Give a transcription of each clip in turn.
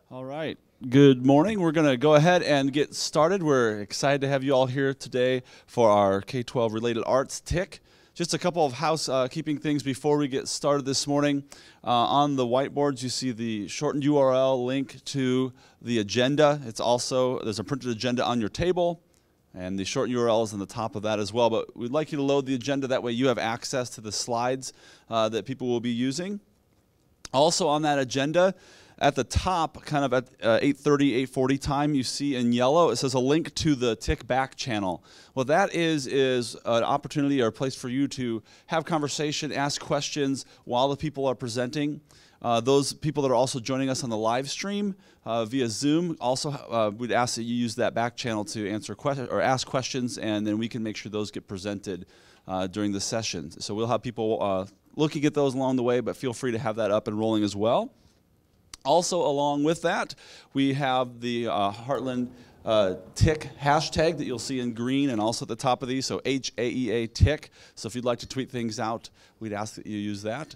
All right. Good morning. We're going to go ahead and get started. We're excited to have you all here today for our K-12 related arts TIC. Just a couple of housekeeping things before we get started this morning. On the whiteboards, you see the shortened URL link to the agenda. There's a printed agenda on your table, and the shortened URL is on the top of that as well. But we'd like you to load the agenda. That way you have access to the slides that people will be using. Also on that agenda, at the top, kind of at 8:30, 8:40 time, you see in yellow, it says a link to the TIC back channel. What that is an opportunity or a place for you to have conversation, ask questions while the people are presenting. Those people that are also joining us on the live stream via Zoom, also we'd ask that you use that back channel to answer questions or ask questions, and then we can make sure those get presented during the session. So we'll have people looking at those along the way, but feel free to have that up and rolling as well. Also, along with that, we have the Heartland TIC hashtag that you'll see in green and also at the top of these, so HAEA TIC. So if you'd like to tweet things out, we'd ask that you use that.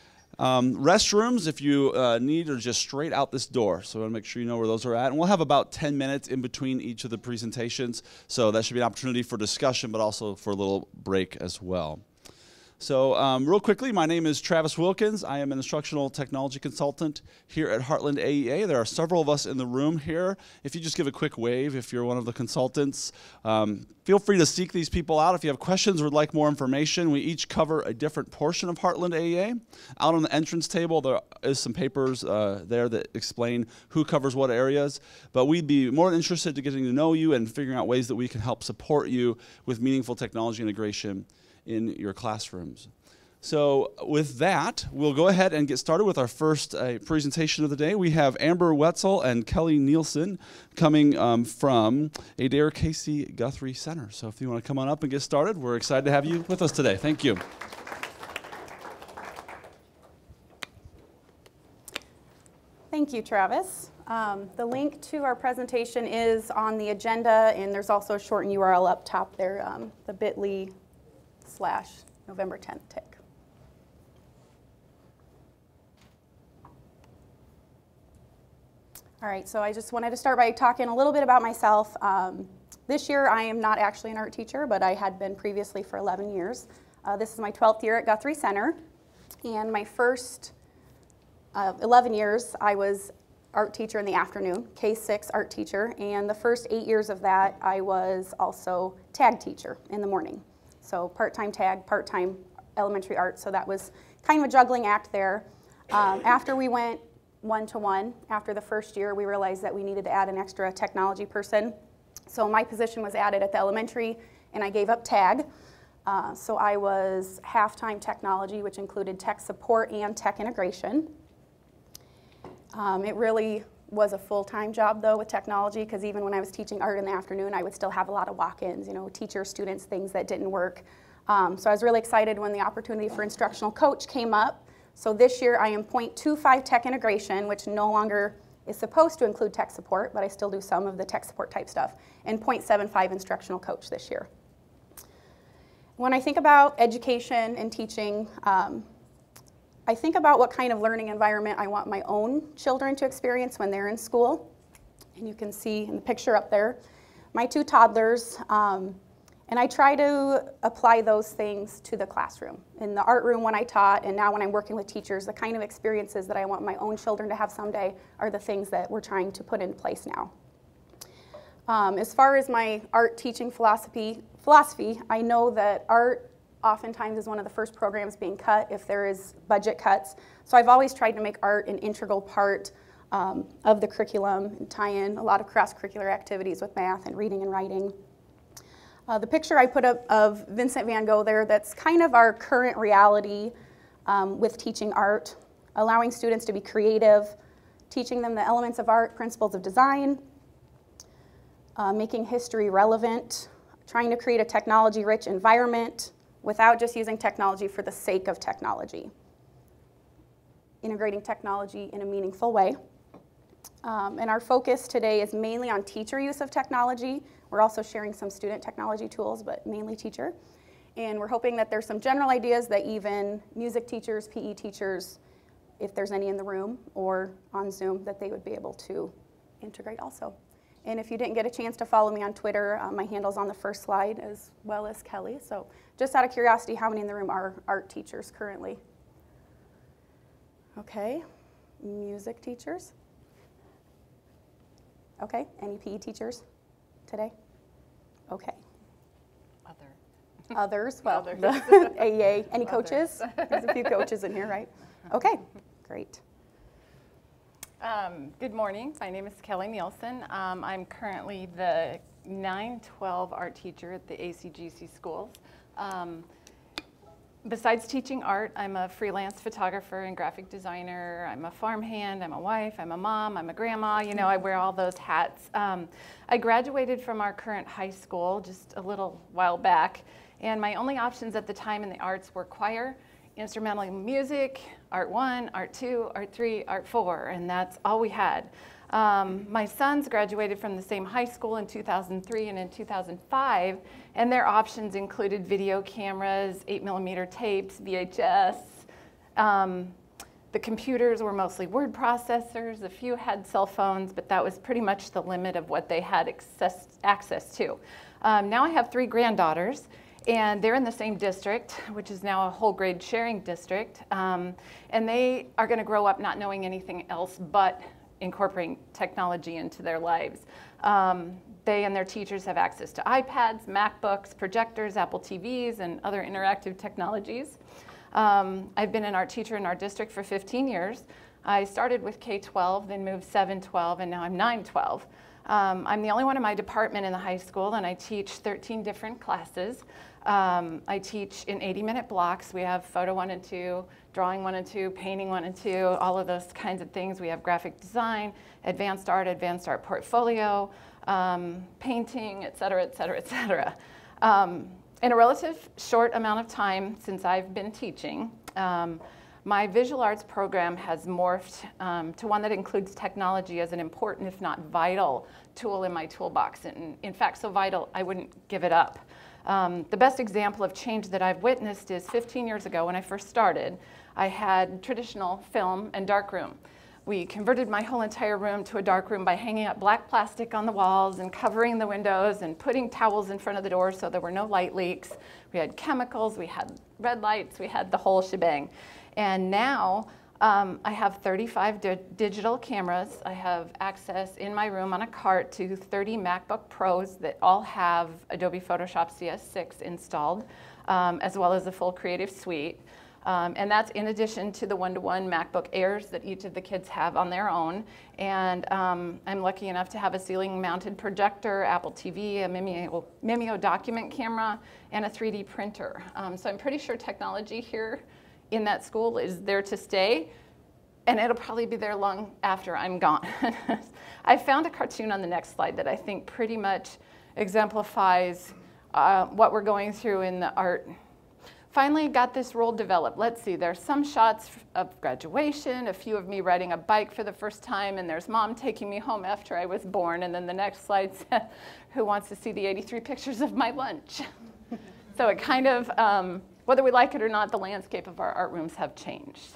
Restrooms, if you need, are just straight out this door. So I want to make sure you know where those are at. And we'll have about 10 minutes in between each of the presentations. So that should be an opportunity for discussion, but also for a little break as well. So real quickly, my name is Travis Wilkins. I am an instructional technology consultant here at Heartland AEA. There are several of us in the room here. If you just give a quick wave if you're one of the consultants, feel free to seek these people out. If you have questions or would like more information, we each cover a different portion of Heartland AEA. Out on the entrance table, there is some papers there that explain who covers what areas. But we'd be more than interested in getting to know you and figuring out ways that we can help support you with meaningful technology integration in your classrooms. So with that, we'll go ahead and get started with our first presentation of the day. We have Amber Wetzel and Kelly Nielsen coming from Adair Casey Guthrie Center. So if you want to come on up and get started, we're excited to have you with us today. Thank you. Thank you, Travis. The link to our presentation is on the agenda, and there's also a shortened URL up top there, the bit.ly/November 10th TIC. All right, so I just wanted to start by talking a little bit about myself. This year I am not actually an art teacher, but I had been previously for 11 years. This is my 12th year at Guthrie Center, and my first 11 years I was art teacher in the afternoon, K-6 art teacher, and the first 8 years of that I was also tag teacher in the morning. So part-time tag, part-time elementary art, so that was kind of a juggling act there. After we went one-to-one, after the first year, we realized that we needed to add an extra technology person. So my position was added at the elementary, and I gave up tag. So I was half-time technology, which included tech support and tech integration. It really was a full-time job, though, with technology, because even when I was teaching art in the afternoon, I would still have a lot of walk-ins, teachers, students, things that didn't work. So I was really excited when the opportunity for instructional coach came up. So this year I am .25 tech integration, which no longer is supposed to include tech support, but I still do some of the tech support type stuff, and .75 instructional coach this year. When I think about education and teaching, I think about what kind of learning environment I want my own children to experience when they're in school. And you can see in the picture up there, my 2 toddlers, and I try to apply those things to the classroom. In the art room when I taught, and now when I'm working with teachers, the kind of experiences that I want my own children to have someday are the things that we're trying to put in place now. As far as my art teaching philosophy, I know that art oftentimes is one of the first programs being cut if there is budget cuts. So I've always tried to make art an integral part of the curriculum and tie in a lot of cross-curricular activities with math and reading and writing. The picture I put up of Vincent van Gogh there, that's kind of our current reality with teaching art, allowing students to be creative, teaching them the elements of art, principles of design, making history relevant, trying to create a technology-rich environment, without just using technology for the sake of technology. Integrating technology in a meaningful way. And our focus today is mainly on teacher use of technology. We're also sharing some student technology tools, but mainly teacher. And we're hoping that there's some general ideas that even music teachers, PE teachers, if there's any in the room or on Zoom, that they would be able to integrate also. And if you didn't get a chance to follow me on Twitter, my handle's on the first slide as well as Kelly. So just out of curiosity, how many in the room are art teachers currently? Okay, music teachers? Okay, any PE teachers today? Okay. Others, well, Others. the AEA, any coaches? There's a few coaches in here, right? Okay, great. Good morning. My name is Kelly Nielsen. I'm currently the 9-12 art teacher at the ACGC schools. Besides teaching art, I'm a freelance photographer and graphic designer. I'm a farmhand, I'm a wife, I'm a mom, I'm a grandma. You know, I wear all those hats. I graduated from our current high school just a little while back, and my only options at the time in the arts were choir, instrumental music, Art 1, Art 2, Art 3, Art 4, and that's all we had. My sons graduated from the same high school in 2003 and in 2005, and their options included video cameras, 8mm tapes, VHS. The computers were mostly word processors. A few had cell phones, but that was pretty much the limit of what they had access to. Now I have 3 granddaughters, and they're in the same district, which is now a whole grade sharing district, and they are going to grow up not knowing anything else but incorporating technology into their lives. They and their teachers have access to iPads, MacBooks, projectors, Apple TVs, and other interactive technologies. I've been an art teacher in our district for 15 years. I started with K-12, then moved 7-12, and now I'm 9-12. I'm the only one in my department in the high school, and I teach 13 different classes. I teach in 80-minute blocks. We have photo 1 and 2, drawing 1 and 2, painting 1 and 2, all of those kinds of things. We have graphic design, advanced art portfolio, painting, et cetera, et cetera, et cetera. In a relative short amount of time since I've been teaching, my visual arts program has morphed to one that includes technology as an important, if not vital, tool in my toolbox. And in fact, so vital, I wouldn't give it up. The best example of change that I've witnessed is 15 years ago when I first started, I had traditional film and darkroom. We converted my whole entire room to a darkroom by hanging up black plastic on the walls and covering the windows and putting towels in front of the doors so there were no light leaks. We had chemicals, we had red lights, we had the whole shebang. And now I have 35 digital cameras. I have access in my room on a cart to 30 MacBook Pros that all have Adobe Photoshop CS6 installed, as well as a full Creative Suite. And that's in addition to the one-to-one MacBook Airs that each of the kids have on their own. And I'm lucky enough to have a ceiling-mounted projector, Apple TV, a Mimeo document camera, and a 3D printer. So I'm pretty sure technology here in that school is there to stay, and it'll probably be there long after I'm gone. I found a cartoon on the next slide that I think pretty much exemplifies what we're going through in the art. Finally got this role developed. Let's see, there's some shots of graduation, a few of me riding a bike for the first time, and there's mom taking me home after I was born, and then the next slide said, who wants to see the 83 pictures of my lunch? So it kind of, whether we like it or not, the landscape of our art rooms have changed.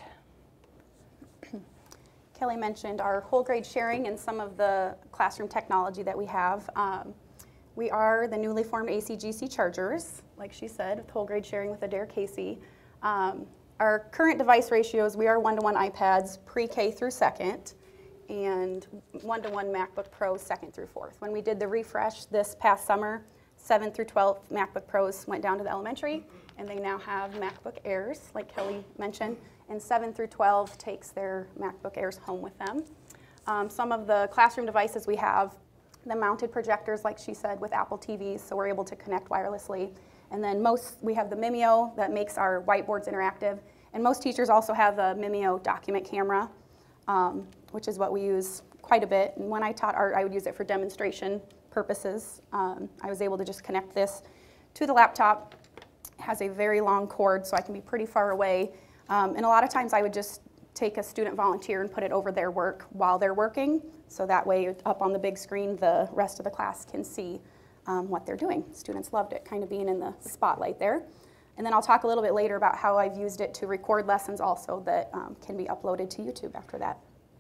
Kelly mentioned our whole grade sharing and some of the classroom technology that we have. We are the newly formed ACGC Chargers, like she said, with whole grade sharing with Adair Casey. Our current device ratios, we are 1-to-1 iPads pre-K through second, and 1-to-1 MacBook Pros second through fourth. When we did the refresh this past summer, 7 through 12 MacBook Pros went down to the elementary, and they now have MacBook Airs, like Kelly mentioned, and 7 through 12 takes their MacBook Airs home with them. Some of the classroom devices we have, the mounted projectors, like she said, with Apple TVs, so we're able to connect wirelessly. And then we have the Mimeo that makes our whiteboards interactive, and most teachers also have a Mimeo document camera, which is what we use quite a bit. And when I taught art, I would use it for demonstration purposes. I was able to just connect this to the laptop. It has a very long cord, so I can be pretty far away. And a lot of times I would just take a student volunteer and put it over their work while they're working, so that way up on the big screen the rest of the class can see what they're doing. Students loved it, kind of being in the spotlight there. And then I'll talk a little bit later about how I've used it to record lessons also that can be uploaded to YouTube after that.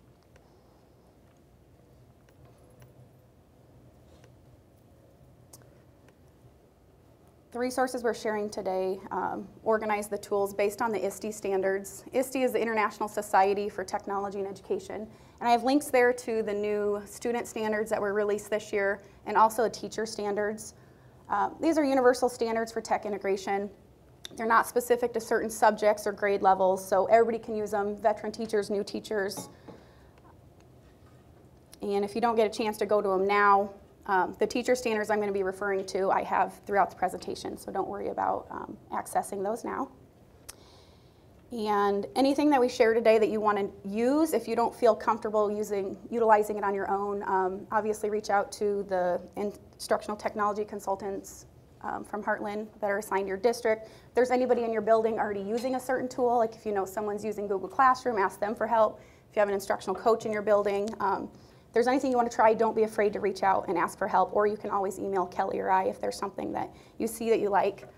The resources we're sharing today organize the tools based on the ISTE standards. ISTE is the International Society for Technology and Education. And I have links there to the new student standards that were released this year and also the teacher standards. These are universal standards for tech integration. They're not specific to certain subjects or grade levels, so everybody can use them, veteran teachers, new teachers. And if you don't get a chance to go to them now, the teacher standards I'm going to be referring to I have throughout the presentation, so don't worry about accessing those now. And anything that we share today that you want to use, if you don't feel comfortable utilizing it on your own, obviously reach out to the instructional technology consultants from Heartland that are assigned to your district. If there's anybody in your building already using a certain tool, like if you know someone's using Google Classroom, ask them for help. If you have an instructional coach in your building, if there's anything you want to try, don't be afraid to reach out and ask for help, or you can always email Kelly or I if there's something that you see that you like.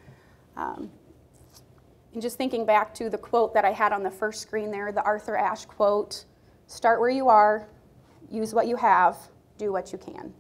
And just thinking back to the quote that I had on the first screen there, the Arthur Ashe quote, start where you are, use what you have, do what you can.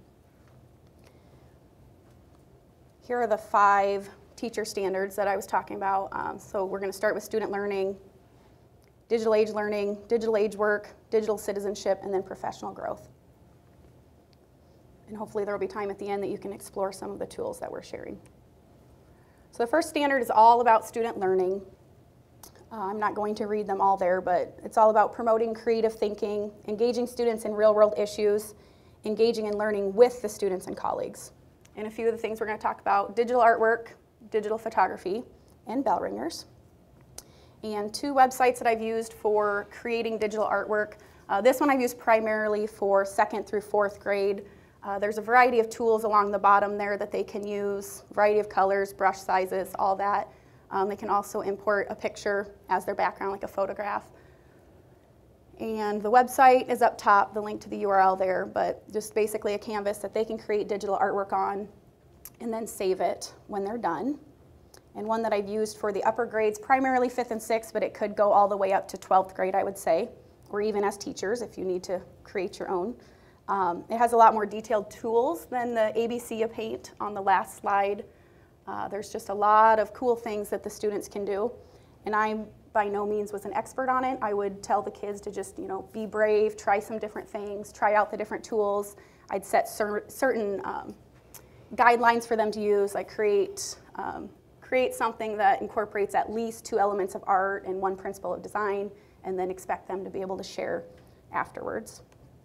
Here are the 5 teacher standards that I was talking about. So we're going to start with student learning, digital age learning, digital age work, digital citizenship, and then professional growth. And hopefully there will be time at the end that you can explore some of the tools that we're sharing. So the first standard is all about student learning. I'm not going to read them all there, but it's all about promoting creative thinking, engaging students in real-world issues, engaging in learning with the students and colleagues. And a few of the things we're going to talk about: digital artwork, digital photography, and bell ringers. And 2 websites that I've used for creating digital artwork. This one I've used primarily for 2nd through 4th grade. There's a variety of tools along the bottom there that they can use, variety of colors, brush sizes, all that. They can also import a picture as their background, like a photograph. And the website is up top, the link to the URL there, but just basically a canvas that they can create digital artwork on and then save it when they're done. And one that I've used for the upper grades, primarily 5th and 6th, but it could go all the way up to 12th grade, I would say, or even as teachers if you need to create your own. It has a lot more detailed tools than the ABC of Paint on the last slide. There's just a lot of cool things that the students can do. And I, by no means, was an expert on it. I would tell the kids to just, be brave, try some different things, try out the different tools. I'd set certain guidelines for them to use, like create something that incorporates at least 2 elements of art and 1 principle of design, and then expect them to be able to share afterwards.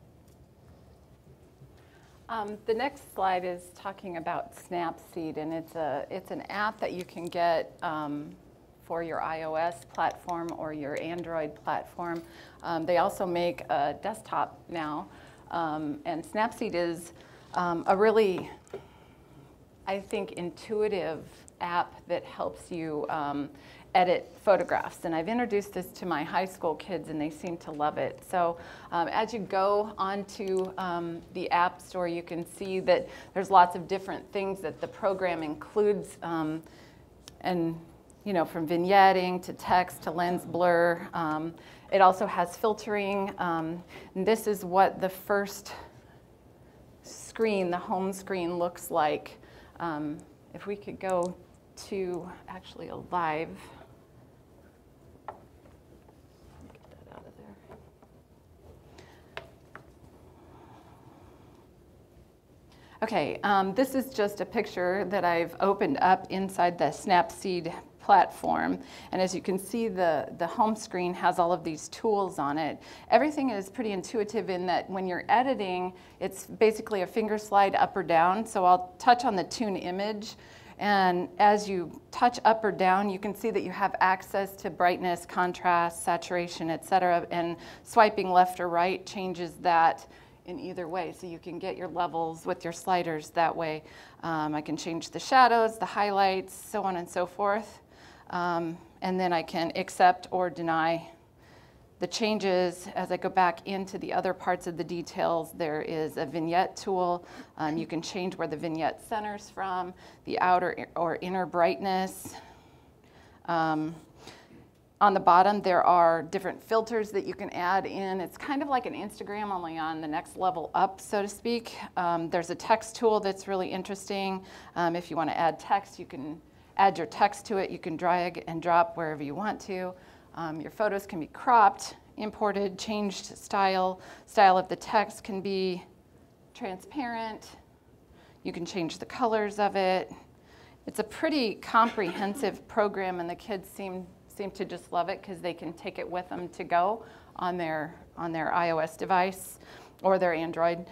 The next slide is talking about Snapseed, and it's an app that you can get for your iOS platform or your Android platform. They also make a desktop now, and Snapseed is a really, I think, intuitive app that helps you edit photographs. And I've introduced this to my high school kids and they seem to love it. So as you go onto the App Store, you can see that there's lots of different things that the program includes, and from vignetting to text to lens blur. It also has filtering. And this is what the first screen, the home screen, looks like. If we could go to actually a live. Get that out of there. Okay, this is just a picture that I've opened up inside the Snapseed platform, and as you can see, the home screen has all of these tools on it. Everything is pretty intuitive in that when you're editing, it's basically a finger slide up or down. So I'll touch on the tune image, and as you touch up or down, you can see that you have access to brightness, contrast, saturation, etc. And swiping left or right changes that in either way. So you can get your levels with your sliders that way. I can change the shadows, the highlights, so on and so forth. And then I can accept or deny the changes. As I go back into the other parts of the details, there is a vignette tool. You can change where the vignette centers from, the outer or inner brightness, On the bottom, there are different filters that you can add in. It's kind of like an Instagram, only on the next level up, so to speak. There's a text tool that's really interesting. If you want to add text, you can add your text to it. You can drag and drop wherever you want to. Your photos can be cropped, imported, changed style. Style of the text can be transparent. You can change the colors of it. It's a pretty comprehensive program, and the kids seem to just love it because they can take it with them to go on their iOS device or their Android.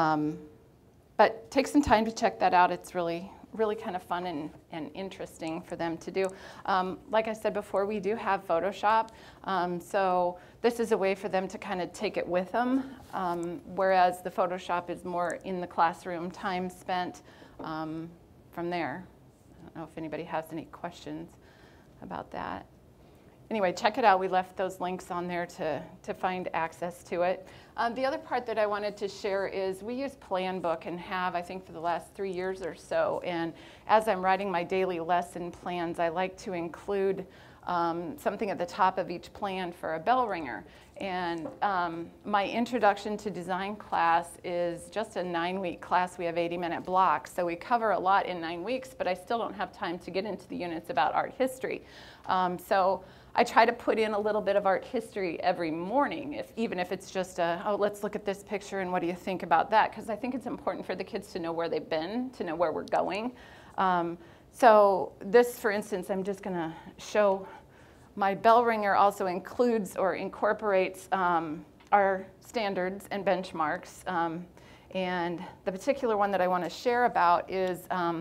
But take some time to check that out. It's really kind of fun and interesting for them to do. Like I said before, we do have Photoshop, so this is a way for them to kind of take it with them, whereas the Photoshop is more in the classroom, time spent from there. I don't know if anybody has any questions about that. Anyway, check it out. We left those links on there to find access to it. The other part that I wanted to share is we use Planbook and have, I think, for the last 3 years or so. And as I'm writing my daily lesson plans, I like to include something at the top of each plan for a bell ringer. And my introduction to design class is just a 9-week class. We have 80-minute blocks. So we cover a lot in 9 weeks, but I still don't have time to get into the units about art history. So I try to put in a little bit of art history every morning, even if it's just oh, let's look at this picture and what do you think about that? Because I think it's important for the kids to know where they've been, to know where we're going. So this, for instance, I'm just going to show my bell ringer also includes or incorporates our standards and benchmarks. And the particular one that I want to share about is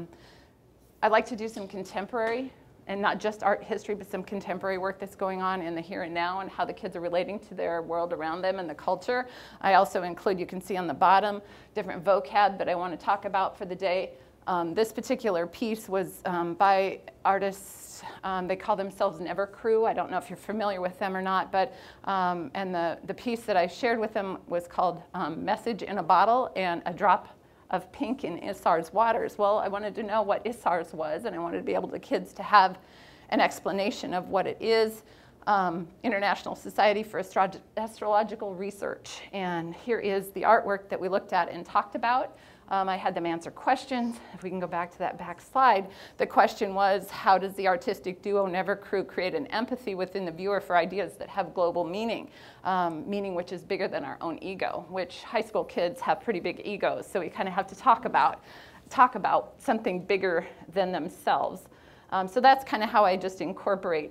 I like to do some contemporary, and not just art history, but some contemporary work that's going on in the here and now and how the kids are relating to their world around them and the culture. I also include, you can see on the bottom, different vocab that I want to talk about for the day. This particular piece was by artists, they call themselves Never Crew. I don't know if you're familiar with them or not, but, and the piece that I shared with them was called Message in a Bottle and a Drop of Pink in Isar's Waters. Well, I wanted to know what Isar's was, and I wanted to be able the kids to have an explanation of what it is. International Society for Astrological Research. And here is the artwork that we looked at and talked about. I had them answer questions. If we can go back to that back slide, the question was, how does the artistic duo Never Crew create an empathy within the viewer for ideas that have global meaning, meaning which is bigger than our own ego, which high school kids have pretty big egos, so we kind of have to talk about something bigger than themselves. So that's kind of how I just incorporate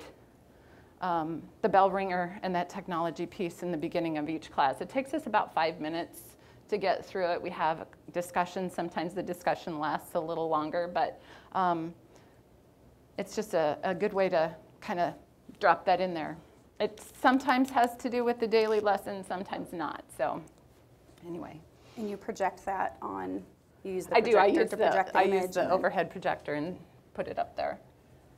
the bell ringer and that technology piece in the beginning of each class. It takes us about 5 minutes to get through it. We have discussions. Sometimes the discussion lasts a little longer, but it's just a good way to kind of drop that in there. It sometimes has to do with the daily lesson, sometimes not. So anyway. And you project that on, you use the I projector do. to project the image. I use the overhead projector and put it up there.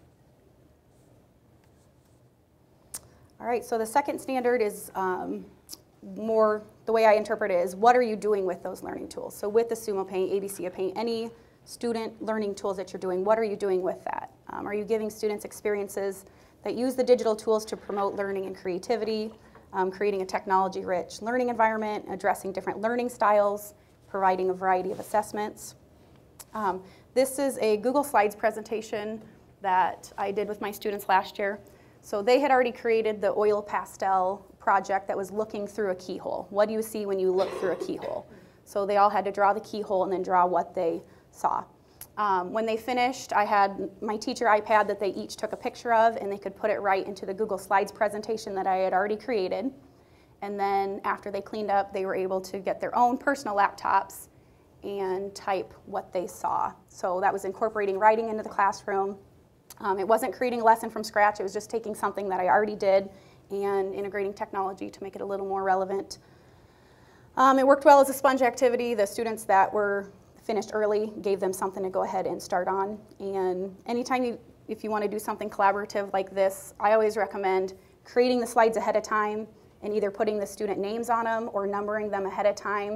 All right, so the second standard is more, the way I interpret it is, what are you doing with those learning tools? So with the Sumo Paint, ABC Paint, any student learning tools that you're doing, what are you doing with that? Are you giving students experiences that use the digital tools to promote learning and creativity, creating a technology-rich learning environment, addressing different learning styles, providing a variety of assessments? This is a Google Slides presentation that I did with my students last year. So they had already created the oil pastel project that was looking through a keyhole. What do you see when you look through a keyhole? So they all had to draw the keyhole and then draw what they saw. When they finished, I had my teacher iPad that they each took a picture of, and they could put it right into the Google Slides presentation that I had already created. And then after they cleaned up, they were able to get their own personal laptops and type what they saw. So that was incorporating writing into the classroom. It wasn't creating a lesson from scratch. It was just taking something that I already did and integrating technology to make it a little more relevant. It worked well as a sponge activity. The students that were finished early gave them something to go ahead and start on. And anytime if you want to do something collaborative like this, I always recommend creating the slides ahead of time and either putting the student names on them or numbering them ahead of time.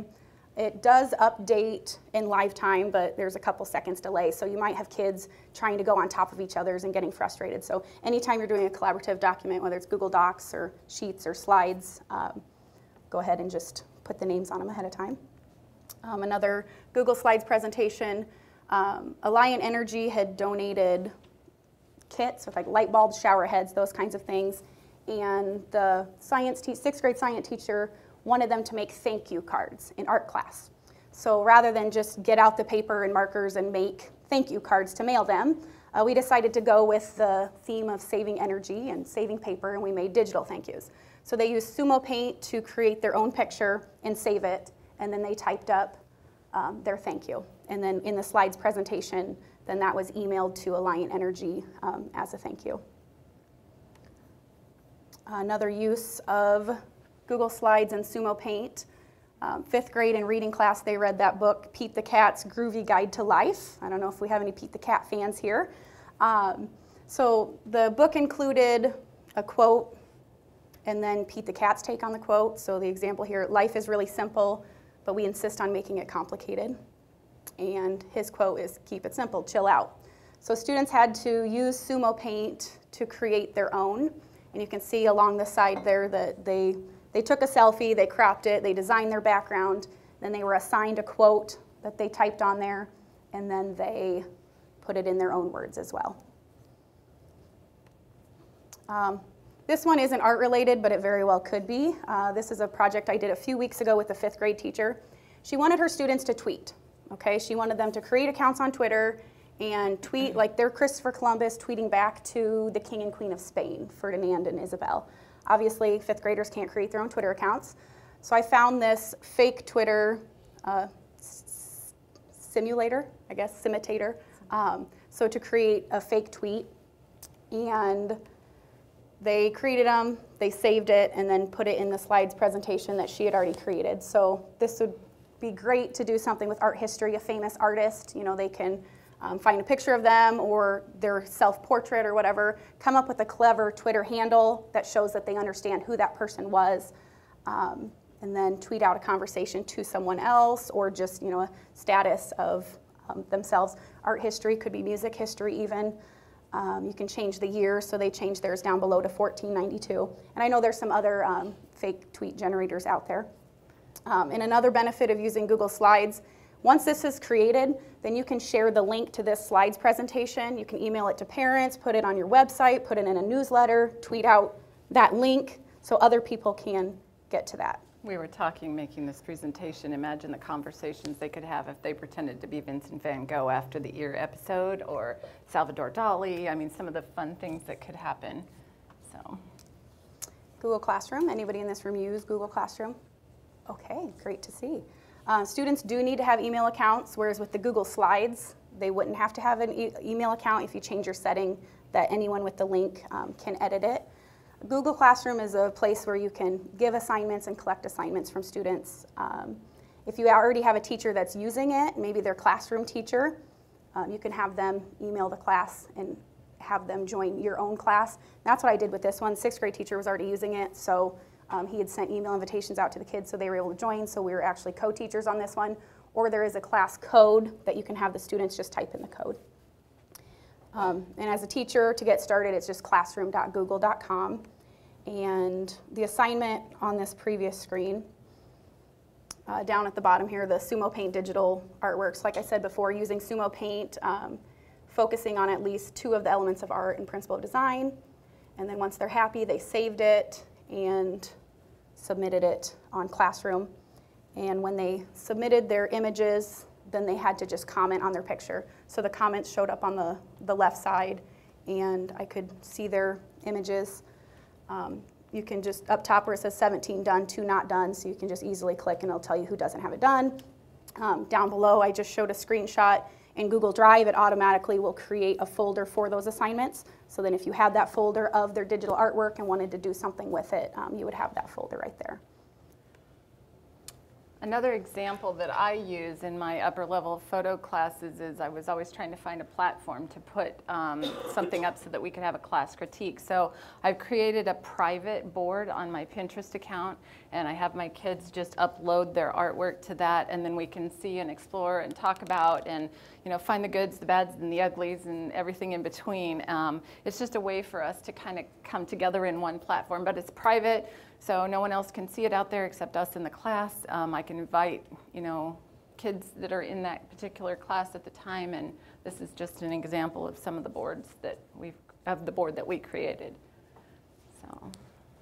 It does update in live time, but there's a couple seconds delay. So you might have kids trying to go on top of each other's and getting frustrated. So anytime you're doing a collaborative document, whether it's Google Docs or Sheets or Slides, go ahead and just put the names on them ahead of time. Another Google Slides presentation, Alliant Energy had donated kits with like light bulbs, shower heads, those kinds of things. And the sixth grade science teacher wanted them to make thank you cards in art class. So rather than just get out the paper and markers and make thank you cards to mail them, we decided to go with the theme of saving energy and saving paper, and we made digital thank yous. So they used Sumo Paint to create their own picture and save it, and then they typed up their thank you. And then in the slides presentation, then that was emailed to Alliant Energy as a thank you. Another use of Google Slides and Sumo Paint. 5th grade in reading class, they read that book, Pete the Cat's Groovy Guide to Life. I don't know if we have any Pete the Cat fans here. So the book included a quote and then Pete the Cat's take on the quote. So the example here, life is really simple, but we insist on making it complicated. And his quote is, keep it simple, chill out. So students had to use Sumo Paint to create their own. And you can see along the side there that they took a selfie, they cropped it, they designed their background, then they were assigned a quote that they typed on there, and then they put it in their own words as well. This one isn't art related, but it very well could be. This is a project I did a few weeks ago with a 5th grade teacher. She wanted her students to tweet, okay? She wanted them to create accounts on Twitter and tweet like they're Christopher Columbus tweeting back to the King and Queen of Spain, Ferdinand and Isabel. Obviously, 5th graders can't create their own Twitter accounts. So I found this fake Twitter simulator, I guess, simitator. So to create a fake tweet, and they created them, they saved it, and then put it in the slides presentation that she had already created. So this would be great to do something with art history, a famous artist. You know, they can find a picture of them or their self-portrait or whatever, come up with a clever Twitter handle that shows that they understand who that person was, and then tweet out a conversation to someone else, or just, you know, a status of themselves. Art history could be music history even. You can change the year, so they changed theirs down below to 1492. And I know there's some other fake tweet generators out there. And another benefit of using Google Slides, once this is created, then you can share the link to this slides presentation. You can email it to parents, put it on your website, put it in a newsletter, tweet out that link so other people can get to that. We were talking, making this presentation, imagine the conversations they could have if they pretended to be Vincent van Gogh after the Ear episode, or Salvador Dali. I mean, some of the fun things that could happen. So, Google Classroom, anybody in this room use Google Classroom? Okay, great to see. Students do need to have email accounts, whereas with the Google Slides, they wouldn't have to have an email account if you change your setting that anyone with the link can edit it. Google Classroom is a place where you can give assignments and collect assignments from students. If you already have a teacher that's using it, maybe their classroom teacher, you can have them email the class and have them join your own class. That's what I did with this one. 6th grade teacher was already using it, so he had sent email invitations out to the kids so they were able to join, so we were actually co-teachers on this one. Or there is a class code that you can have the students just type in the code. And as a teacher, to get started, it's just classroom.google.com. And the assignment on this previous screen, down at the bottom here, the Sumo Paint digital artworks. Like I said before, using Sumo Paint, focusing on at least 2 of the elements of art and principle of design. And then once they're happy, they saved it and submitted it on Classroom. And when they submitted their images, then they had to just comment on their picture. So the comments showed up on the left side, and I could see their images. You can just, up top where it says 17 done, 2 not done, so you can just easily click and it'll tell you who doesn't have it done. Down below, I just showed a screenshot. In Google Drive, it automatically will create a folder for those assignments. So then if you had that folder of their digital artwork and wanted to do something with it, you would have that folder right there. Another example that I use in my upper level photo classes is I was always trying to find a platform to put something up so that we could have a class critique. So I've created a private board on my Pinterest account, and I have my kids just upload their artwork to that, and then we can see and explore and talk about and find the goods, the bads, and the uglies, and everything in between. It's just a way for us to kind of come together in one platform, but it's private. So no one else can see it out there except us in the class. I can invite, kids that are in that particular class at the time, and this is just an example of some of the boards that the board that we created. So.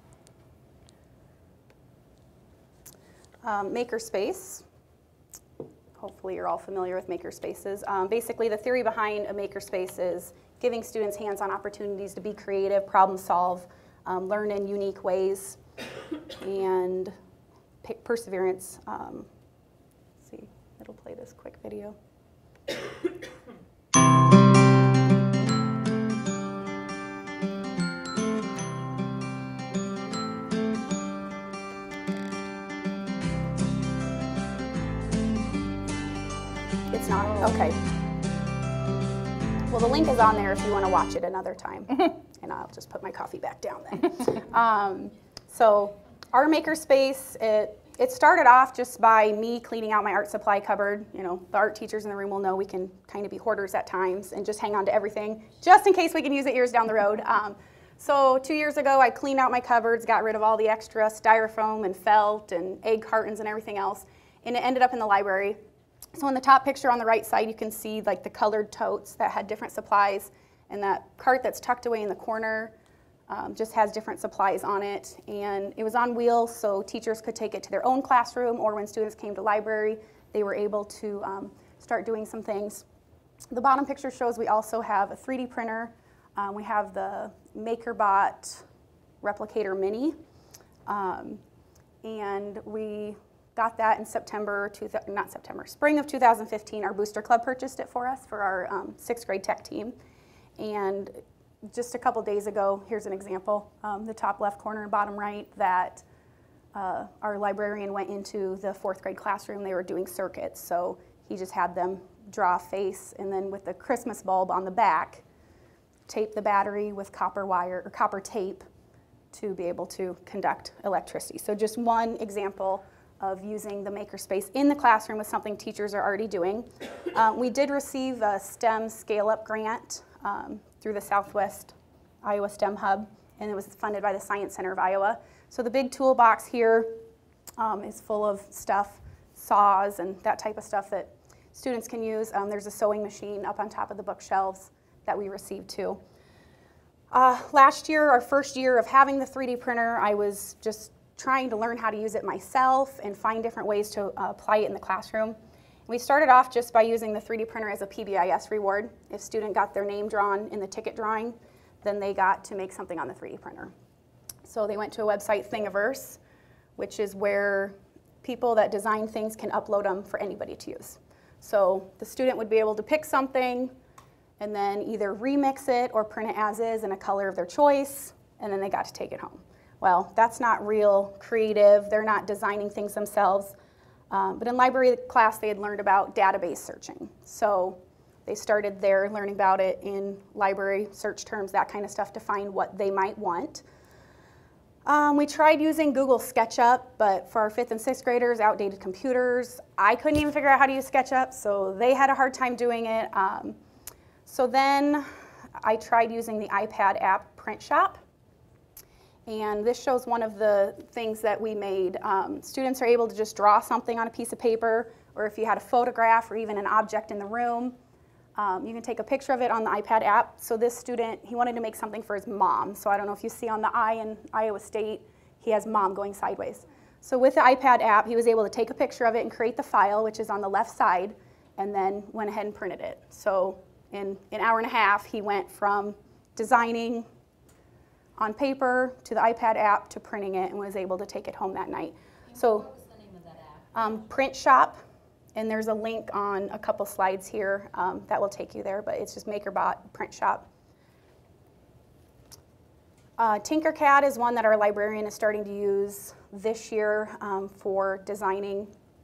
Makerspace. Hopefully you're all familiar with makerspaces. Basically the theory behind a makerspace is giving students hands-on opportunities to be creative, problem solve, learn in unique ways, and perseverance. Let's see, it'll play this quick video. It's not? Okay. Well, the link is on there if you want to watch it another time. And I'll just put my coffee back down then. So our makerspace, it started off just by me cleaning out my art supply cupboard. The art teachers in the room will know we can kind of be hoarders at times and just hang on to everything just in case we can use it years down the road. So 2 years ago, I cleaned out my cupboards, got rid of all the extra styrofoam and felt and egg cartons and everything else, and it ended up in the library. So in the top picture on the right side, you can see like the colored totes that had different supplies, and that cart that's tucked away in the corner just has different supplies on it. And it was on wheels, so teachers could take it to their own classroom, or when students came to library, they were able to start doing some things. The bottom picture shows we also have a 3D printer. We have the MakerBot Replicator Mini, and we got that in spring of 2015. Our booster club purchased it for us for our 6th grade tech team. And just a couple days ago, here's an example, the top left corner and bottom right, that our librarian went into the 4th grade classroom. They were doing circuits, so he just had them draw a face, and then with the Christmas bulb on the back, tape the battery with copper wire or copper tape to be able to conduct electricity. So just one example of using the makerspace in the classroom with something teachers are already doing. We did receive a STEM scale-up grant through the Southwest Iowa STEM Hub, and it was funded by the Science Center of Iowa. So the big toolbox here is full of stuff, saws and that type of stuff that students can use. There's a sewing machine up on top of the bookshelves that we received too. Last year, our first year of having the 3D printer, I was just trying to learn how to use it myself and find different ways to apply it in the classroom. We started off just by using the 3D printer as a PBIS reward. If a student got their name drawn in the ticket drawing, then they got to make something on the 3D printer. So they went to a website, Thingiverse, which is where people that design things can upload them for anybody to use. So the student would be able to pick something and then either remix it or print it as is in a color of their choice, and then they got to take it home. Well, that's not real creative. They're not designing things themselves. But in library class, they had learned about database searching. So they started there learning about it in library search terms, that kind of stuff, to find what they might want. We tried using Google SketchUp, but for our 5th and 6th graders, outdated computers, I couldn't even figure out how to use SketchUp, so they had a hard time doing it. So then I tried using the iPad app Print Shop. And this shows one of the things that we made. Students are able to just draw something on a piece of paper, or if you had a photograph or even an object in the room, you can take a picture of it on the iPad app. So this student, he wanted to make something for his mom. So I don't know if you see on the I in Iowa State, he has mom going sideways. So with the iPad app, he was able to take a picture of it and create the file, which is on the left side, and then went ahead and printed it. So in an hour and a half, he went from designing on paper to the iPad app to printing it, and was able to take it home that night. So what was the name of that app? Print Shop, and there's a link on a couple slides here that will take you there, but it's just MakerBot Print Shop. Tinkercad is one that our librarian is starting to use this year for designing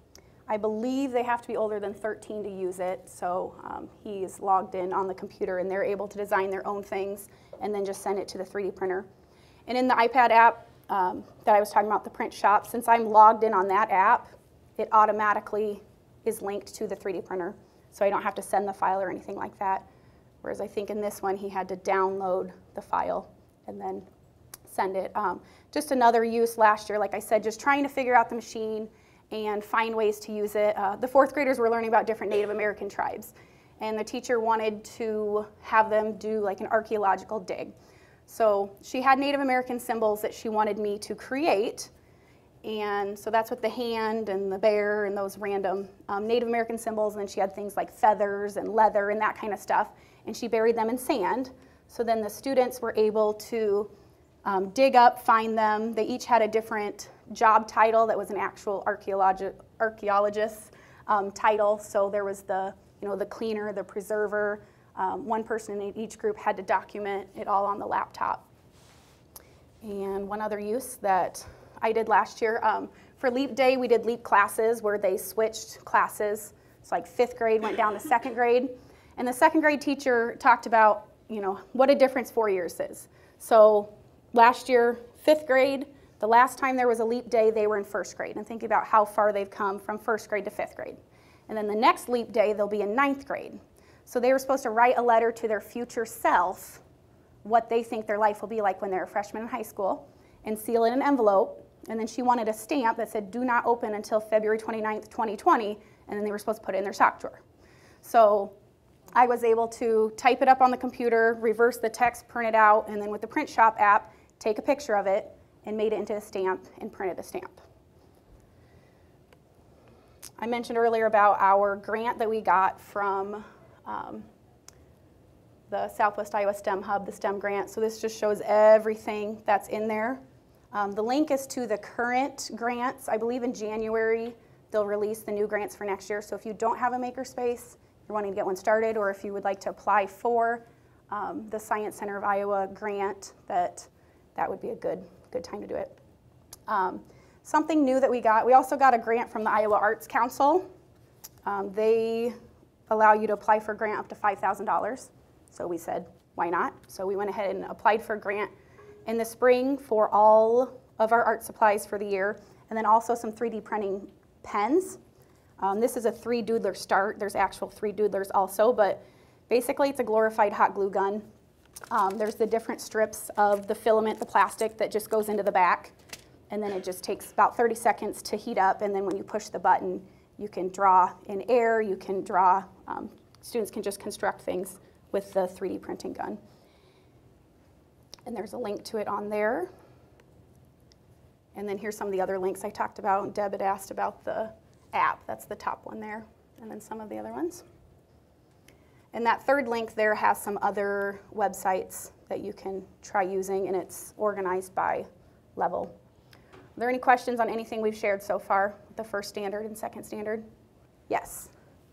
I believe they have to be older than 13 to use it, so he's logged in on the computer and they're able to design their own things and then just send it to the 3D printer. And in the iPad app that I was talking about, the print shop, since I'm logged in on that app, it automatically is linked to the 3D printer, so I don't have to send the file or anything like that. Whereas I think in this one he had to download the file and then send it. Just another use last year, like I said, just trying to figure out the machine and find ways to use it. The fourth graders were learning about different Native American tribes, and the teacher wanted to have them do like an archaeological dig. So she had Native American symbols that she wanted me to create, and so that's with the hand and the bear and those random Native American symbols, and then she had things like feathers and leather and that kind of stuff, and she buried them in sand. So then the students were able to dig up, find them. They each had a different job title that was an actual archaeologist's title. So there was the cleaner, the preserver. One person in each group had to document it all on the laptop. And one other use that I did last year, for Leap Day, we did Leap classes where they switched classes. It's like 5th grade went down to 2nd grade. And the 2nd grade teacher talked about, what a difference 4 years is. So last year, 5th grade, the last time there was a Leap Day, they were in 1st grade. And think about how far they've come from 1st grade to 5th grade. And then the next Leap Day, they'll be in 9th grade. So they were supposed to write a letter to their future self, what they think their life will be like when they're a freshman in high school, and seal it in an envelope. And then she wanted a stamp that said, do not open until February 29th, 2020. And then they were supposed to put it in their sock drawer. So I was able to type it up on the computer, reverse the text, print it out, and then with the print shop app, take a picture of it, and made it into a stamp and printed a stamp. I mentioned earlier about our grant that we got from the Southwest Iowa STEM Hub, the STEM grant. So this just shows everything that's in there. The link is to the current grants. I believe in January they'll release the new grants for next year. So if you don't have a makerspace, you're wanting to get one started, or if you would like to apply for the Science Center of Iowa grant, that would be a good time to do it. Something new that we also got a grant from the Iowa Arts Council. They allow you to apply for a grant up to $5,000. So we said, why not? So we went ahead and applied for a grant in the spring for all of our art supplies for the year, and then also some 3D printing pens. This is a 3-doodler start. There's actual 3-doodlers also, but basically it's a glorified hot glue gun. There's the different strips of the filament, the plastic that just goes into the back, and then it just takes about 30 seconds to heat up, and then when you push the button, you can draw in air, you can draw, students can just construct things with the 3D printing gun. And there's a link to it on there. And then here's some of the other links I talked about. Deb had asked about the app. That's the top one there. And then some of the other ones. And that third link there has some other websites that you can try using, and it's organized by level. Are there any questions on anything we've shared so far, the first standard and second standard? Yes.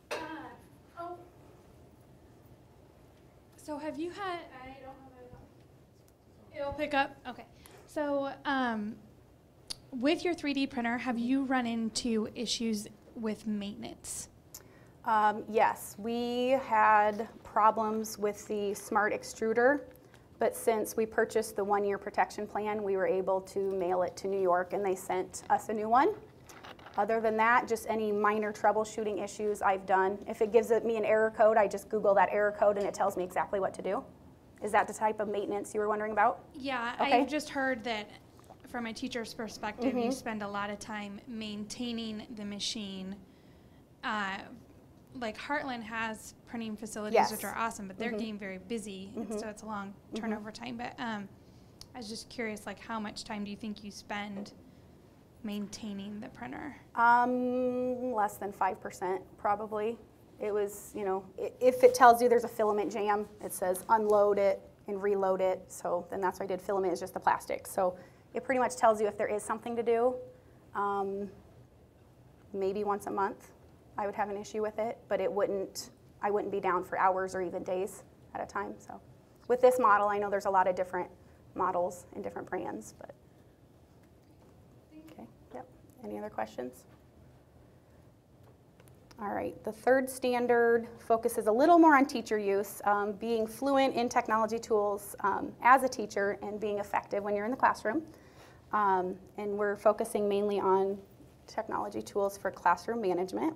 So have you had, I don't have it. It'll pick up, okay. So with your 3D printer, have you run into issues with maintenance? Yes, we had problems with the smart extruder, but since we purchased the 1-year protection plan, we were able to mail it to New York and they sent us a new one. Other than that, just any minor troubleshooting issues I've done. If it gives me an error code, I just Google that error code and it tells me exactly what to do. Is that the type of maintenance you were wondering about? Yeah, okay. I've just heard that from a teacher's perspective, you spend a lot of time maintaining the machine. Like Heartland has printing facilities, which are awesome, but they're getting very busy, so it's a long turnover time. But I was just curious, like, how much time do you think you spend maintaining the printer? Less than 5%, probably. It was, if it tells you there's a filament jam, it says unload it and reload it. So then that's why I did filament, is just the plastic. So it pretty much tells you if there is something to do. Maybe once a month I would have an issue with it, but I wouldn't be down for hours or even days at a time. So with this model, I know there's a lot of different models and different brands, but okay, yep. Any other questions? All right, the third standard focuses a little more on teacher use, being fluent in technology tools as a teacher and being effective when you're in the classroom. And we're focusing mainly on technology tools for classroom management.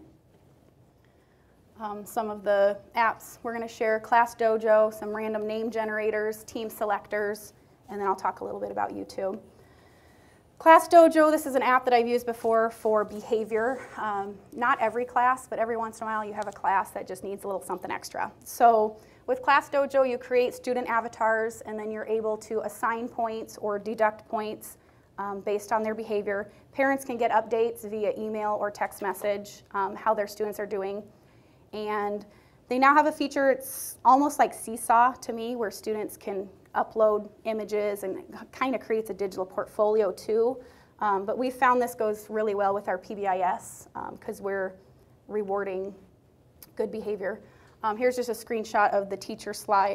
Some of the apps we're going to share: Class Dojo, some random name generators, team selectors, and then I'll talk a little bit about YouTube. Class Dojo, this is an app that I've used before for behavior. Not every class, but every once in a while you have a class that just needs a little something extra. So with Class Dojo, you create student avatars, and then you're able to assign points or deduct points based on their behavior. Parents can get updates via email or text message how their students are doing. And they now have a feature, it's almost like Seesaw to me, where students can upload images and kind of creates a digital portfolio too. But we found this goes really well with our PBIS because we're rewarding good behavior. Here's just a screenshot of the teacher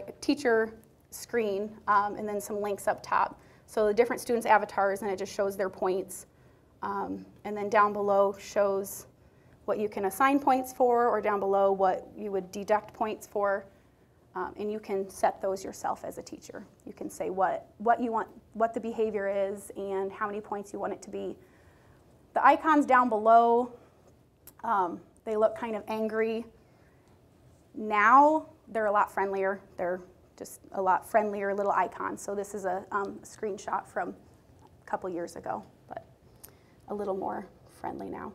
screen and then some links up top. So the different students' avatars, and it just shows their points. And then down below shows what you can assign points for, or down below what you would deduct points for. And you can set those yourself as a teacher. You can say what you want, what the behavior is, and how many points you want it to be. The icons down below, they look kind of angry. Now they're a lot friendlier. They're just a lot friendlier little icons. So this is a screenshot from a couple years ago, but a little more friendly now.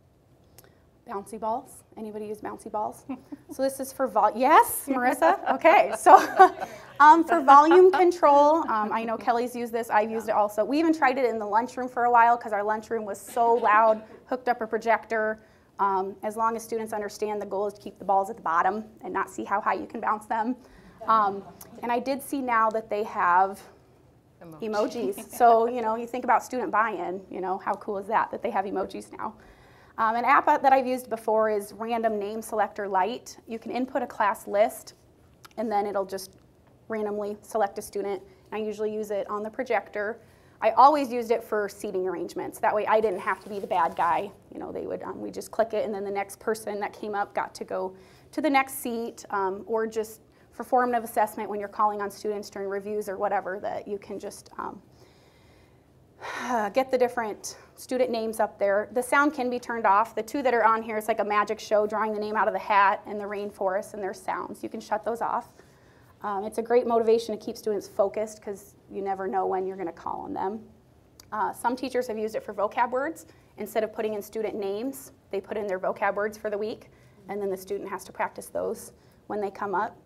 Bouncy balls. Anybody use bouncy balls? So this is for yes, Marissa? Okay, so for volume control, I know Kelly's used this, I've used it also. We even tried it in the lunchroom for a while because our lunchroom was so loud, hooked up a projector. As long as students understand the goal is to keep the balls at the bottom and not see how high you can bounce them. And I did see now that they have emojis. So, you think about student buy-in, how cool is that they have emojis now. An app that I've used before is Random Name Selector Lite. You can input a class list, and then it'll just randomly select a student. I usually use it on the projector. I always used it for seating arrangements. That way I didn't have to be the bad guy. They would, we just click it, and then the next person that came up got to go to the next seat, or just for formative assessment when you're calling on students during reviews or whatever, that you can just get the different student names up there. The sound can be turned off. The two that are on here, it's like a magic show, drawing the name out of the hat and the rainforest, and there's sounds. You can shut those off. It's a great motivation to keep students focused because you never know when you're going to call on them. Some teachers have used it for vocab words. Instead of putting in student names, they put in their vocab words for the week, and then the student has to practice those when they come up.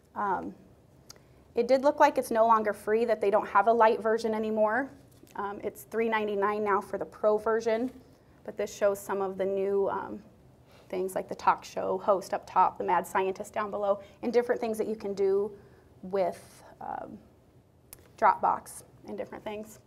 It did look like it's no longer free, that they don't have a light version anymore. It's $3.99 now for the pro version, but this shows some of the new things like the talk show host up top, the mad scientist down below, and different things that you can do with Dropbox and different things.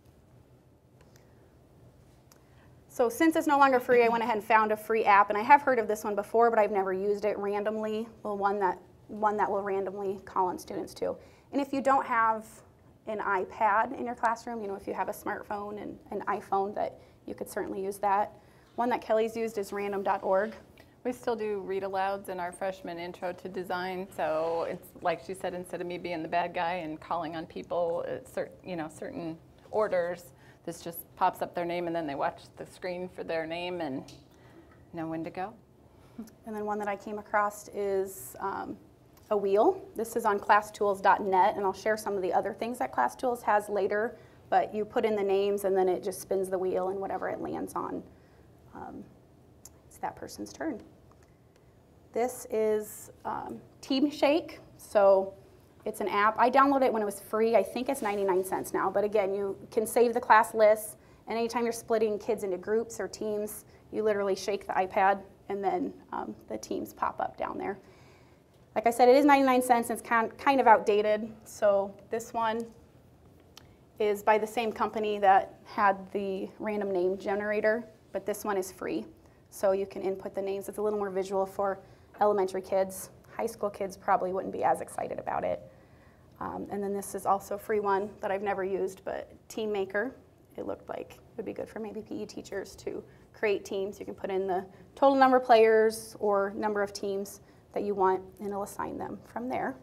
So since it's no longer free, I went ahead and found a free app, and I have heard of this one before, but I've never used it. Randomly, one that will randomly call on students too. And if you don't have an iPad in your classroom, if you have a smartphone and an iPhone, that you could certainly use that. One that Kelly's used is random.org. We still do read alouds in our freshman intro to design, so it's like she said, instead of me being the bad guy and calling on people, certain orders, this just pops up their name and then they watch the screen for their name and know when to go. And then one that I came across is a wheel. This is on classtools.net, and I'll share some of the other things that ClassTools has later, but you put in the names and then it just spins the wheel, and whatever it lands on, it's that person's turn. This is Team Shake, so it's an app. I downloaded it when it was free. I think it's 99 cents now, but again, you can save the class lists, and anytime you're splitting kids into groups or teams, you literally shake the iPad, and then the teams pop up down there. Like I said, it is 99 cents, and it's kind of outdated. So this one is by the same company that had the random name generator, but this one is free. So you can input the names. It's a little more visual for elementary kids. High school kids probably wouldn't be as excited about it. And then this is also a free one that I've never used, but Team Maker. It looked like it would be good for maybe PE teachers to create teams. You can put in the total number of players or number of teams that you want, and it'll assign them from there.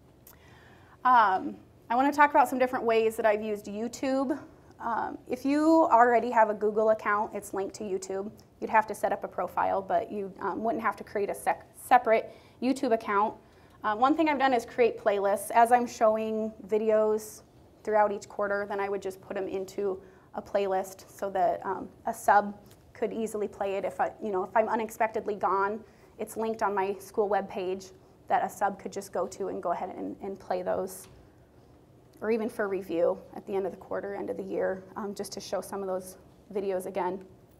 I want to talk about some different ways that I've used YouTube. If you already have a Google account, it's linked to YouTube. You'd have to set up a profile, but you wouldn't have to create a separate YouTube account. One thing I've done is create playlists. As I'm showing videos throughout each quarter, then I would just put them into a playlist so that a sub could easily play it. If I'm unexpectedly gone, it's linked on my school webpage that a sub could just go to and go ahead and play those. Or even for review at the end of the quarter, end of the year, just to show some of those videos again.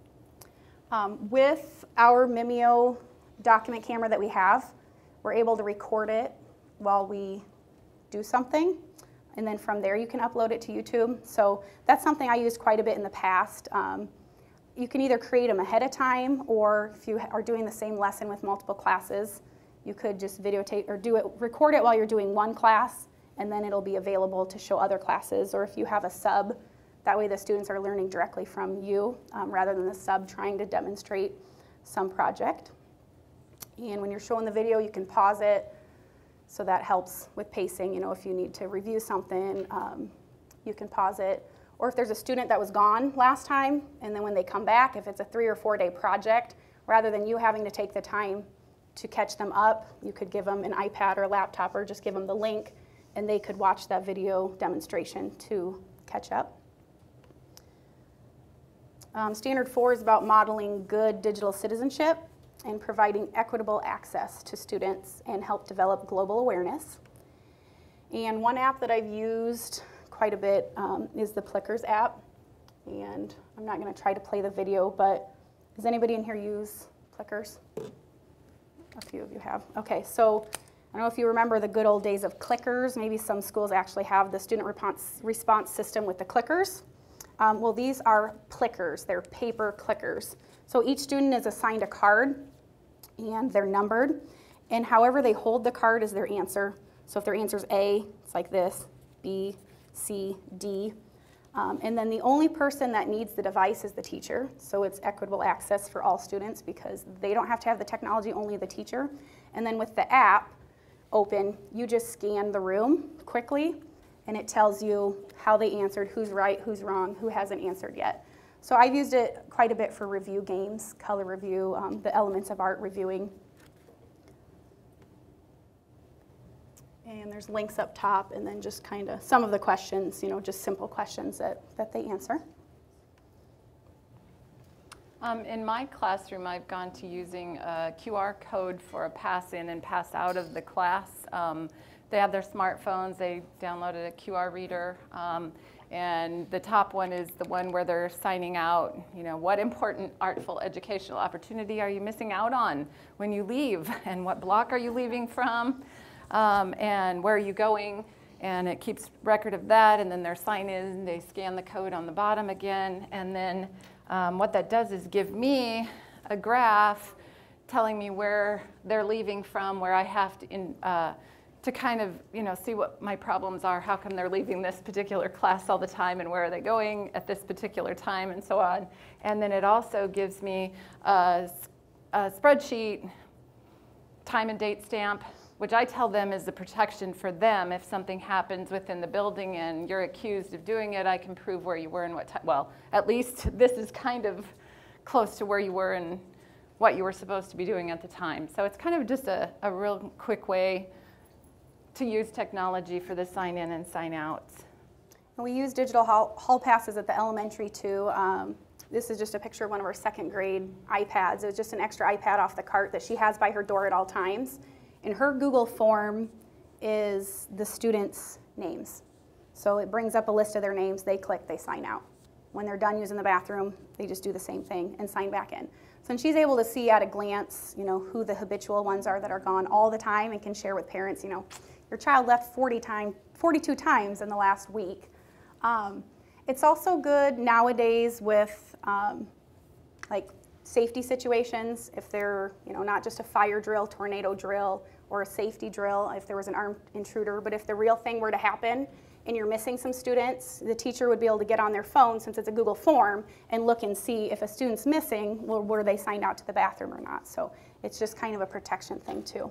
With our Mimeo document camera that we have, we're able to record it while we do something, and then from there you can upload it to YouTube. So that's something I used quite a bit in the past. You can either create them ahead of time, or if you are doing the same lesson with multiple classes, you could just videotape or record it while you're doing one class, and then it'll be available to show other classes. Or if you have a sub, that way the students are learning directly from you rather than the sub trying to demonstrate some project. And when you're showing the video, you can pause it, so that helps with pacing. If you need to review something, you can pause it. Or if there's a student that was gone last time, and then when they come back, if it's a 3 or 4 day project, rather than you having to take the time to catch them up, you could give them an iPad or a laptop, or just give them the link, and they could watch that video demonstration to catch up. Standard 4 is about modeling good digital citizenship and providing equitable access to students and help develop global awareness. And one app that I've used quite a bit is the Plickers app. And I'm not going to try to play the video, but does anybody in here use Plickers? A few of you have. Okay, so I don't know if you remember the good old days of clickers. Maybe some schools actually have the student response system with the clickers. Well, these are Plickers. They're paper clickers. So each student is assigned a card, and they're numbered. And however they hold the card is their answer. So if their answer is A, it's like this, B, C, D. And then the only person that needs the device is the teacher. So it's equitable access for all students because they don't have to have the technology, only the teacher. And then with the app open, you just scan the room quickly, and it tells you how they answered, who's right, who's wrong, who hasn't answered yet. So I've used it quite a bit for review games, color review, the elements of art reviewing. And there's links up top, and then just kind of some of the questions, just simple questions that they answer. In my classroom, I've gone to using a QR code for a pass in and pass out of the class. They have their smartphones, they downloaded a QR reader, and the top one is the one where they're signing out, what important artful educational opportunity are you missing out on when you leave, and what block are you leaving from, and where are you going, and it keeps record of that, and then their sign in, they scan the code on the bottom again, and then what that does is give me a graph telling me where they're leaving from, where I have to kind of, see what my problems are. How come they're leaving this particular class all the time, and where are they going at this particular time, and so on. And then it also gives me a spreadsheet, time and date stamp, which I tell them is the protection for them. If something happens within the building and you're accused of doing it, I can prove where you were and what time. Well, at least this is kind of close to where you were and what you were supposed to be doing at the time. So it's kind of just a real quick way to use technology for the sign in and sign out. We use digital hall passes at the elementary too. This is just a picture of one of our second grade iPads. It was just an extra iPad off the cart that she has by her door at all times. And her Google form is the students' names. So it brings up a list of their names, they click, they sign out. When they're done using the bathroom, they just do the same thing and sign back in. So she's able to see at a glance, who the habitual ones are that are gone all the time, and can share with parents, your child left 42 times in the last week. It's also good nowadays with like safety situations, if they're not just a fire drill, tornado drill, or a safety drill, if there was an armed intruder, but if the real thing were to happen and you're missing some students, the teacher would be able to get on their phone, since it's a Google form, and look and see if a student's missing, well, were they signed out to the bathroom or not. So it's just kind of a protection thing too.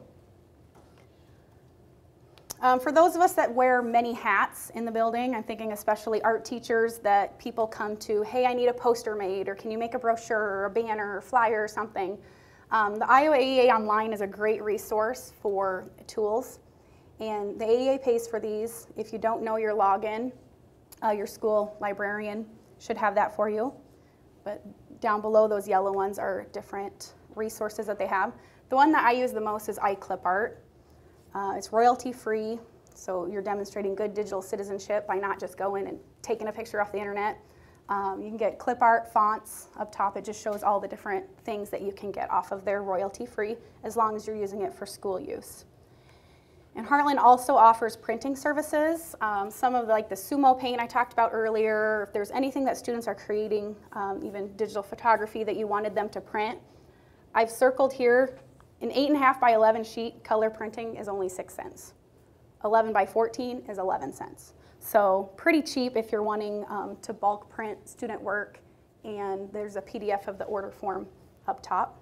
For those of us that wear many hats in the building, I'm thinking especially art teachers, that people come to, hey, I need a poster made, or can you make a brochure or a banner or flyer or something. The Iowa AEA Online is a great resource for tools, and the AEA pays for these. If you don't know your login, your school librarian should have that for you. But down below, those yellow ones are different resources that they have. The one that I use the most is iClipArt. It's royalty free, so you're demonstrating good digital citizenship by not just going and taking a picture off the internet. You can get clip art fonts up top. It just shows all the different things that you can get off of there royalty free, as long as you're using it for school use. And Heartland also offers printing services. Some of like the sumo paint I talked about earlier, if there's anything that students are creating, even digital photography that you wanted them to print, I've circled here. An 8.5 by 11 sheet color printing is only 6 cents. 11 by 14 is 11 cents. So pretty cheap if you're wanting to bulk print student work, and there's a PDF of the order form up top.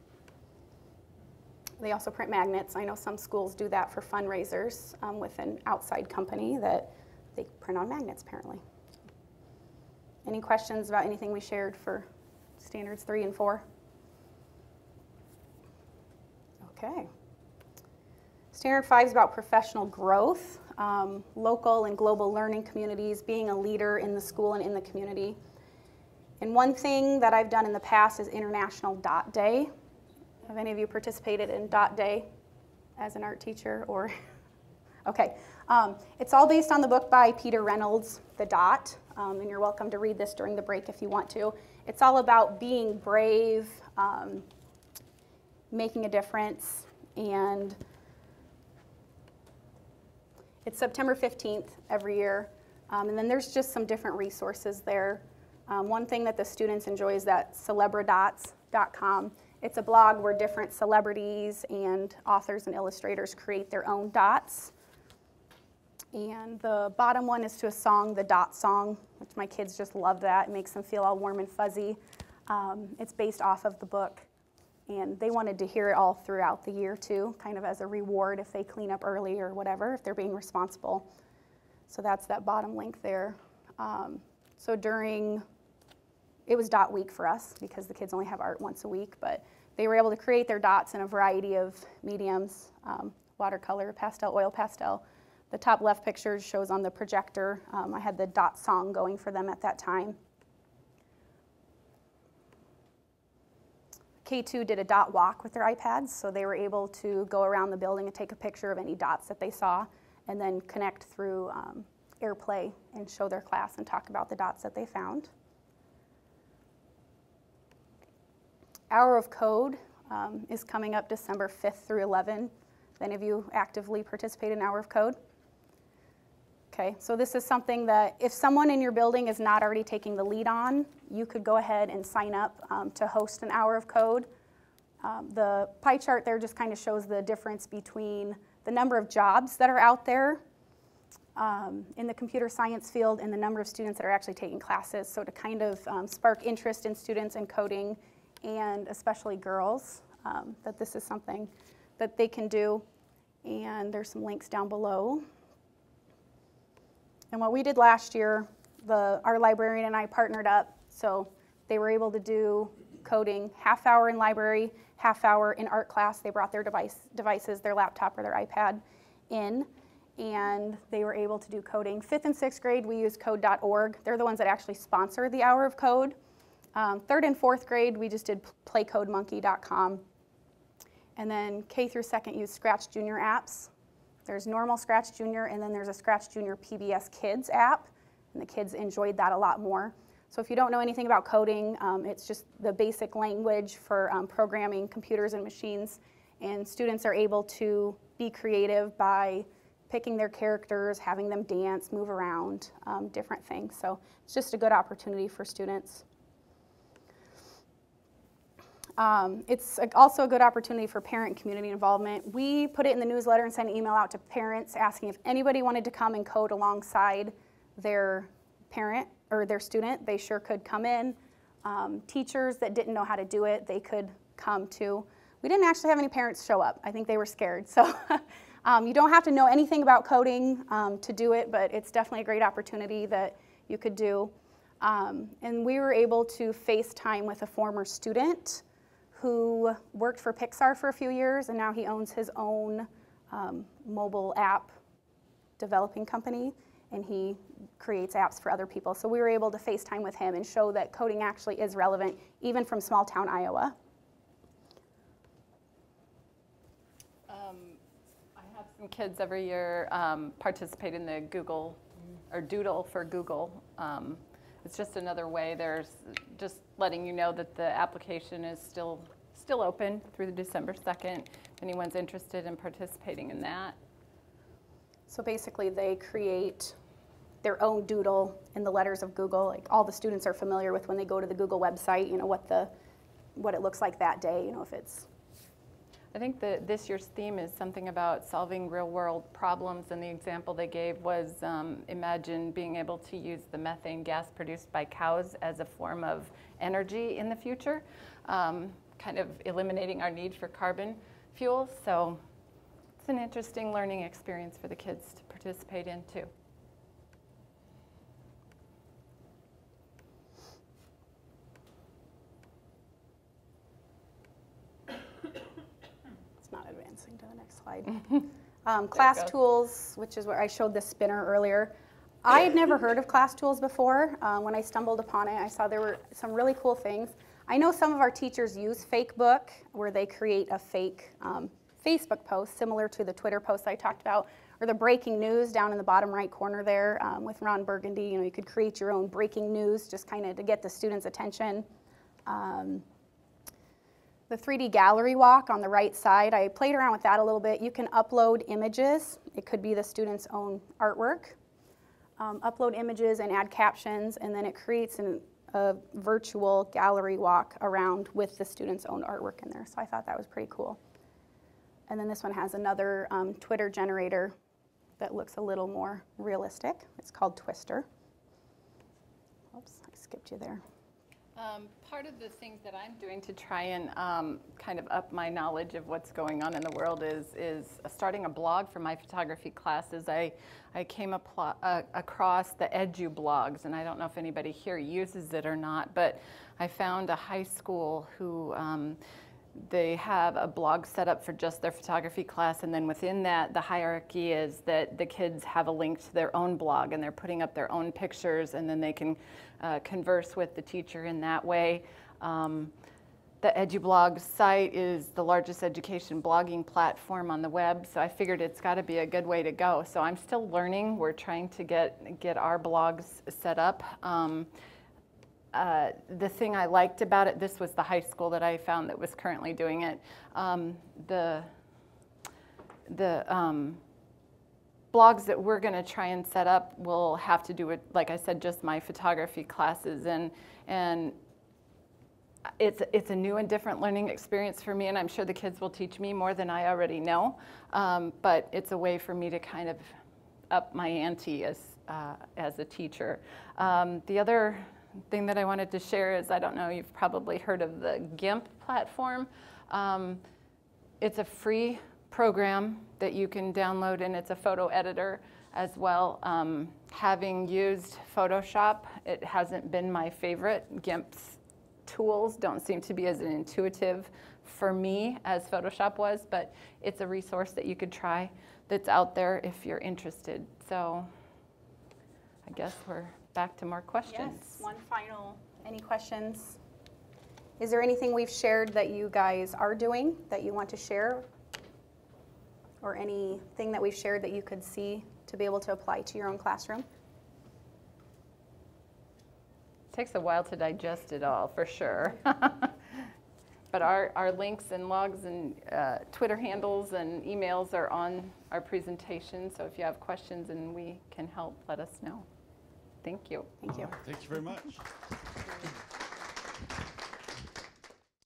They also print magnets. I know some schools do that for fundraisers with an outside company that they print on magnets apparently. Any questions about anything we shared for standards 3 and 4? Okay. Standard 5 is about professional growth, local and global learning communities, being a leader in the school and in the community. And one thing that I've done in the past is International Dot Day. Have any of you participated in Dot Day as an art teacher? Or okay. It's all based on the book by Peter Reynolds, The Dot, and you're welcome to read this during the break if you want to. It's all about being brave, making a difference, and it's September 15th every year, and then there's just some different resources there. One thing that the students enjoy is that celebradots.com. It's a blog where different celebrities and authors and illustrators create their own dots. And the bottom one is to a song, the Dot Song, which my kids just love that. It makes them feel all warm and fuzzy. It's based off of the book. And they wanted to hear it all throughout the year too, kind of as a reward if they clean up early or whatever, if they're being responsible. So that's that bottom link there. So it was Dot Week for us because the kids only have art once a week, but they were able to create their dots in a variety of mediums, watercolor, pastel, oil pastel. The top left picture shows on the projector. I had the Dot Song going for them at that time. K2 did a dot walk with their iPads, so they were able to go around the building and take a picture of any dots that they saw, and then connect through AirPlay and show their class and talk about the dots that they found. Hour of Code is coming up December 5th through 11th. Have any of you actively participate in Hour of Code? Okay, so this is something that if someone in your building is not already taking the lead on, you could go ahead and sign up to host an Hour of Code. The pie chart there just kind of shows the difference between the number of jobs that are out there in the computer science field and the number of students that are actually taking classes. So to kind of spark interest in students in coding, and especially girls, that this is something that they can do. And there's some links down below. And what we did last year, our librarian and I partnered up, so they were able to do coding half hour in library, half hour in art class. They brought their devices, their laptop or their iPad in, and they were able to do coding. 5th and 6th grade, we use code.org. They're the ones that actually sponsor the Hour of Code. 3rd and 4th grade, we just did playcodemonkey.com. And then K through 2nd use Scratch Junior apps. There's normal Scratch Junior, and then there's a Scratch Junior PBS Kids app, and the kids enjoyed that a lot more. So if you don't know anything about coding, it's just the basic language for programming computers and machines, and students are able to be creative by picking their characters, having them dance, move around, different things. So it's just a good opportunity for students. It's also a good opportunity for parent and community involvement. We put it in the newsletter and sent an email out to parents asking if anybody wanted to come and code alongside their parent or their student. They sure could come in. Teachers that didn't know how to do it, they could come too. We didn't actually have any parents show up. I think they were scared. So you don't have to know anything about coding to do it, but it's definitely a great opportunity that you could do. And we were able to FaceTime with a former student who worked for Pixar for a few years, and now he owns his own mobile app developing company, and he creates apps for other people. So we were able to FaceTime with him and show that coding actually is relevant, even from small town Iowa. I have some kids every year participate in the Google, or Doodle for Google. It's just another way. There's just letting you know that the application is still open through December 2nd. If anyone's interested in participating in that. So basically they create their own doodle in the letters of Google. Like all the students are familiar with when they go to the Google website, you know, what it looks like that day, you know, if it's. I think that this year's theme is something about solving real world problems, and the example they gave was imagine being able to use the methane gas produced by cows as a form of energy in the future, kind of eliminating our need for carbon fuels. So it's an interesting learning experience for the kids to participate in too. To the next slide. Class tools, which is where I showed this spinner earlier. I had never heard of class tools before. When I stumbled upon it, I saw there were some really cool things. I know some of our teachers use Fakebook, where they create a fake Facebook post, similar to the Twitter post I talked about, or the breaking news down in the bottom right corner there with Ron Burgundy. You know, you could create your own breaking news just kind of to get the students' attention. The 3D gallery walk on the right side, I played around with that a little bit. You can upload images. It could be the student's own artwork. Upload images and add captions, and then it creates a virtual gallery walk around with the student's own artwork in there. So I thought that was pretty cool. And then this one has another Twitter generator that looks a little more realistic. It's called Twister. Oops, I skipped you there. Part of the things that I'm doing to try and kind of up my knowledge of what's going on in the world is starting a blog for my photography classes. I came across the Edu blogs, and I don't know if anybody here uses it or not, but I found a high school who they have a blog set up for just their photography class, and then within that, the hierarchy is that the kids have a link to their own blog, and they're putting up their own pictures, and then they can converse with the teacher in that way. The EduBlog site is the largest education blogging platform on the web, so I figured it's got to be a good way to go. So I'm still learning. We're trying to get our blogs set up. The thing I liked about it, this was the high school that I found that was currently doing it. The blogs that we're going to try and set up will have to do with, like I said, just my photography classes, and it's a new and different learning experience for me, and I'm sure the kids will teach me more than I already know. But it's a way for me to kind of up my ante as a teacher. The other thing that I wanted to share is, I don't know, you've probably heard of the GIMP platform. It's a free program that you can download, and it's a photo editor as well. Having used Photoshop, it hasn't been my favorite. GIMP's tools don't seem to be as intuitive for me as Photoshop was, but it's a resource that you could try that's out there if you're interested. So I guess we're back to more questions. Yes, one final, any questions? Is there anything we've shared that you guys are doing that you want to share? Or anything that we've shared that you could see to be able to apply to your own classroom? It takes a while to digest it all, for sure. But our links and logs and Twitter handles and emails are on our presentation, so if you have questions and we can help, let us know. Thank you. Thank you. Thank you very much.